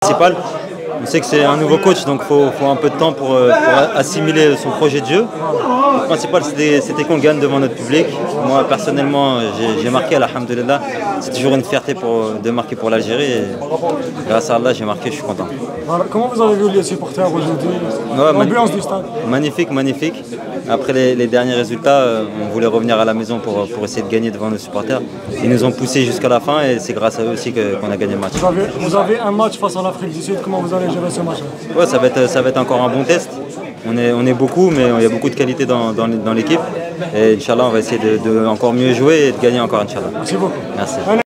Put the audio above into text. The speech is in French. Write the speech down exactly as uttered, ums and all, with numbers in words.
principal. On sait que c'est un nouveau coach, donc il faut, faut un peu de temps pour, pour assimiler son projet de jeu. Le principal, c'était qu'on gagne devant notre public. Moi, personnellement, j'ai marqué, alhamdoulilah. C'est toujours une fierté pour, de marquer pour l'Algérie. Grâce à Allah, j'ai marqué, je suis content. Voilà. Comment vous avez vu les supporters aujourd'hui? Ouais, l'ambiance du stade? Magnifique, magnifique. Après les, les derniers résultats, on voulait revenir à la maison pour, pour essayer de gagner devant nos supporters. Ils nous ont poussés jusqu'à la fin et c'est grâce à eux aussi qu'on a gagné le match. Vous avez, vous avez un match face à l'Afrique du Sud, comment vous allez gérer ce match? Ouais, ça va être, ça va être encore un bon test. On est, on est beaucoup, mais il y a beaucoup de qualité dans, dans, dans l'équipe. Et Inch'Allah, on va essayer de, de encore mieux jouer et de gagner encore, Inch'Allah. Merci beaucoup. Merci.